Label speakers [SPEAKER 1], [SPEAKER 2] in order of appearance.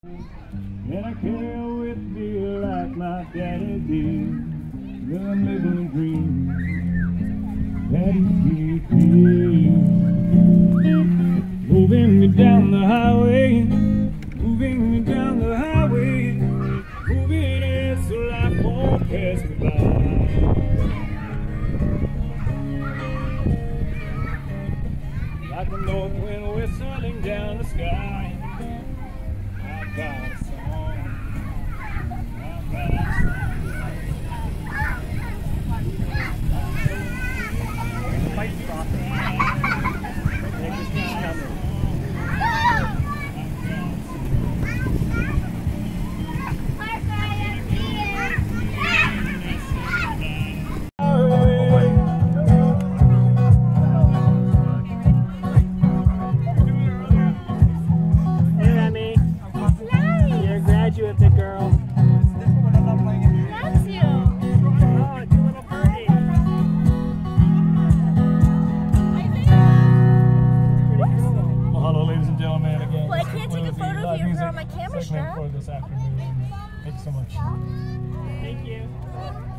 [SPEAKER 1] And I carry with me like my daddy did. I'm living a dream that he did. Moving me down the highway, moving me down the highway, moving it so life won't pass me by. Like the north wind whistling down the sky, I've got a song, I've got a song. Fight stop.
[SPEAKER 2] On my camera strap.
[SPEAKER 1] For this afternoon. Thank you so much.
[SPEAKER 2] Thank you.